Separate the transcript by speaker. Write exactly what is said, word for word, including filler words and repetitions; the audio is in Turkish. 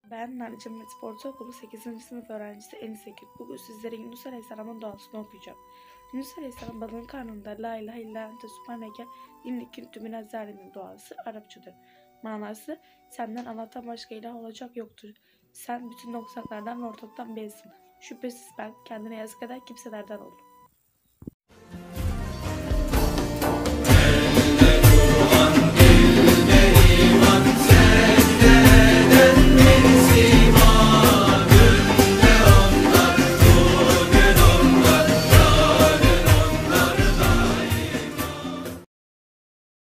Speaker 1: Ben Nane Cemiyet Ortaokulu sekizinci sınıf öğrencisi Enis Ekip. Bugün sizlere Yunus Aleyhisselam'ın duasını okuyacağım. Yunus Aleyhisselam balığın karnında La ilahe illa ente subhaneke inni kuntu minez zalimin duası Arapçadır. Manası senden Allah'tan başka ilah olacak yoktur. Sen bütün noksanlardan ve ortaktan berisin. Şüphesiz ben kendine yazık eden kimselerden oldum.